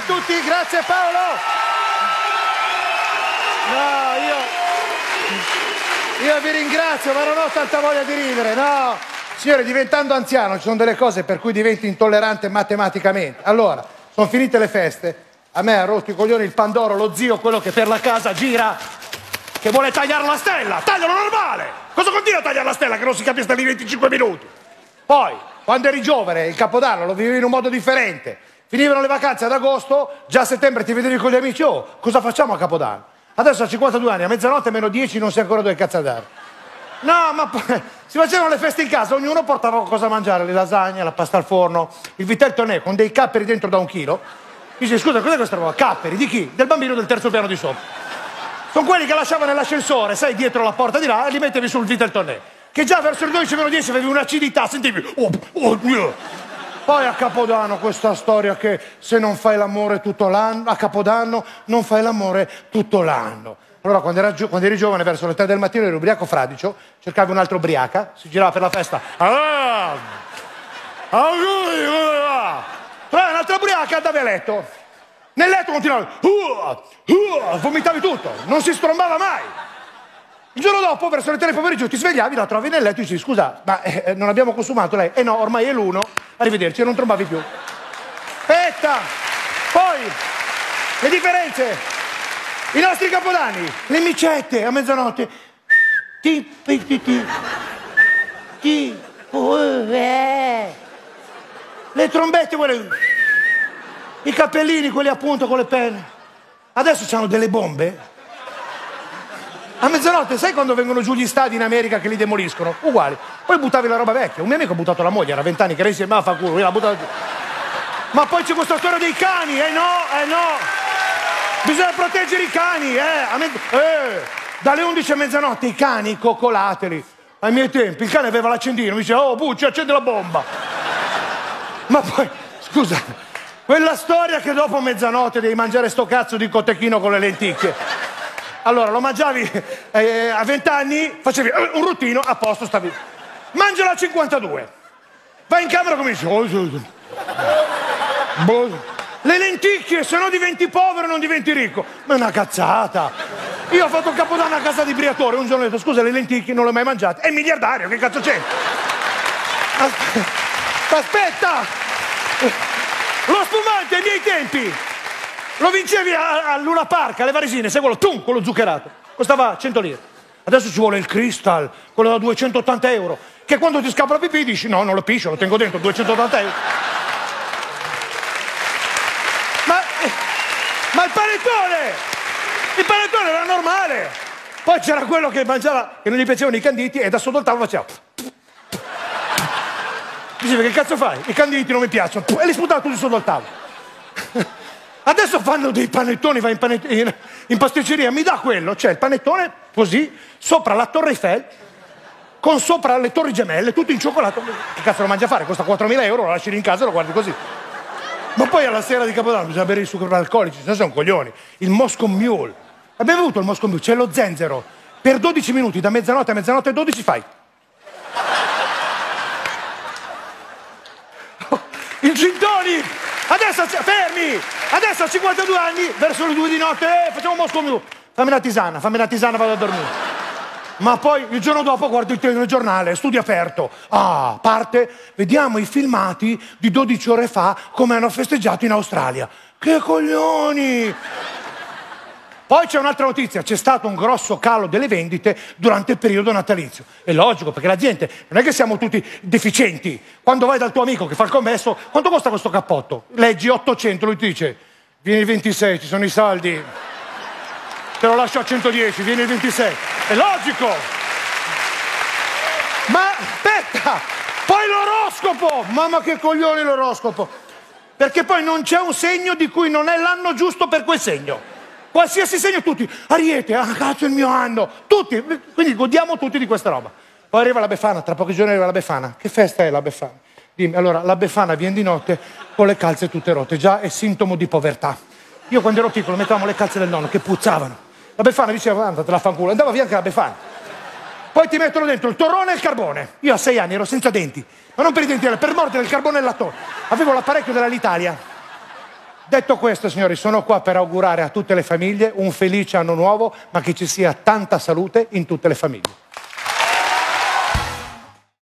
tutti, grazie Paolo. No, io vi ringrazio, ma non ho tanta voglia di ridere, no. Signore, diventando anziano ci sono delle cose per cui diventi intollerante matematicamente. Allora, sono finite le feste, a me ha rotto i coglioni il Pandoro, lo zio, quello che per la casa gira, che vuole tagliare la stella, taglialo normale! Cosa continua a tagliare la stella che non si capisce nei 25 minuti? Poi, quando eri giovane, il Capodanno lo vivevi in un modo differente. Finivano le vacanze ad agosto, già a settembre ti vedevi con gli amici, oh, cosa facciamo a Capodanno? Adesso a 52 anni, a mezzanotte meno 10 non sai ancora dove cazzo andare. No, ma poi si facevano le feste in casa, ognuno portava qualcosa da mangiare, le lasagne, la pasta al forno, il vitel tonè con dei capperi dentro da 1 chilo. Dice, scusa, cos'è questa roba? Capperi, di chi? Del bambino del terzo piano di sopra. Sono quelli che lasciavano nell'ascensore, sai, dietro la porta di là, e li mettevi sul vitel tonè. Che già verso le 12 meno 10 avevi un'acidità, sentivi... Poi a Capodanno questa storia che se non fai l'amore tutto l'anno, a Capodanno non fai l'amore tutto l'anno. Allora quando eri giovane, verso le 3 del mattino, eri ubriaco fradicio, cercavi un'altra ubriaca, si girava per la festa. Trovavi un'altra ubriaca, andavi a letto. Nel letto continuavi, vomitavi tutto, non si strombava mai. Il giorno dopo, verso le 3 del pomeriggio, ti svegliavi, la trovi nel letto e dici, scusa, ma non abbiamo consumato lei? No, ormai è l'1, arrivederci, non trombavi più. Aspetta! Poi, le differenze, i nostri capodanni, le micette a mezzanotte, le trombette, quelle, i cappellini, quelli appunto con le penne. Adesso hanno delle bombe. A mezzanotte, sai quando vengono giù gli stadi in America che li demoliscono? Uguali. Poi buttavi la roba vecchia. Un mio amico ha buttato la moglie, era 20 anni che era insieme, ma fa culo, l'ha buttata giù. Ma poi c'è questa storia dei cani, no. Bisogna proteggere i cani, Dalle 11 a mezzanotte i cani, coccolateli. Ai miei tempi il cane aveva l'accendino, mi diceva, oh Bucci, accendi la bomba. Ma poi, scusa, quella storia che dopo mezzanotte devi mangiare sto cazzo di cotechino con le lenticchie. Allora, lo mangiavi a 20 anni, facevi un ruttino, a posto, stavi... Mangialo a 52. Vai in camera come dici... Le lenticchie, se no diventi povero e non diventi ricco. Ma è una cazzata. Io ho fatto un Capodanno a casa di Briatore, un giorno ho detto, scusa, le lenticchie non le ho mai mangiate. È miliardario, che cazzo c'è? Aspetta! Lo spumante ai miei tempi! Lo vincevi a Luna Park, alle Varesine, sai quello zuccherato. Costava 100 lire. Adesso ci vuole il Crystal, quello da 280 euro. Che quando ti scappa la pipì dici, no, non lo piscio, lo tengo dentro, 280 euro. Ma il panettone era normale. Poi c'era quello che mangiava, che non gli piacevano i canditi e da sotto il tavolo faceva... Diceva, che cazzo fai? I canditi non mi piacciono. E li sputava tutti sotto il tavolo. Adesso fanno dei panettoni, vai in pasticceria, mi dà quello, c'è il panettone così, sopra la Torre Eiffel, con sopra le Torri Gemelle, tutto in cioccolato. Che cazzo lo mangia a fare? Costa 4.000 euro, lo lasci lì in casa e lo guardi così. Ma poi alla sera di Capodanno bisogna bere i zuccheri alcolici, se no sono coglioni. Il Moscow Mule. Abbiamo avuto il Moscow Mule, c'è lo zenzero. Per 12 minuti, da mezzanotte a mezzanotte e 12 fai. Il gin tonic! Adesso, fermi! Adesso a 52 anni, verso le 2 di notte, facciamo Moscow Mule. Fammi una tisana, vado a dormire. Ma poi il giorno dopo guardo il telegiornale, studio aperto. Ah, parte, vediamo i filmati di 12 ore fa come hanno festeggiato in Australia. Che coglioni! Poi c'è un'altra notizia, c'è stato un grosso calo delle vendite durante il periodo natalizio. È logico, perché la gente, non è che siamo tutti deficienti. Quando vai dal tuo amico che fa il commesso, quanto costa questo cappotto? Leggi 800, lui ti dice, vieni il 26, ci sono i saldi. Te lo lascio a 110, vieni il 26. È logico! Ma aspetta! Poi l'oroscopo! Mamma che coglioni l'oroscopo! Perché poi non c'è un segno di cui non è l'anno giusto per quel segno. Qualsiasi segno, tutti. Ariete, ah cazzo è il mio anno. Tutti. Quindi godiamo tutti di questa roba. Poi arriva la Befana, tra pochi giorni arriva la Befana. Che festa è la Befana? Dimmi, allora, la Befana viene di notte con le calze tutte rotte. Già è sintomo di povertà. Io quando ero piccolo mettevamo le calze del nonno che puzzavano. La Befana diceva, andatela a fanculo. Andava via anche la Befana. Poi ti mettono dentro il torrone e il carbone. Io a 6 anni ero senza denti. Ma non per i denti, per mordere il carbone e il lattone. Avevo l'apparecchio dell'Alitalia. Detto questo, signori, sono qua per augurare a tutte le famiglie un felice anno nuovo, ma che ci sia tanta salute in tutte le famiglie.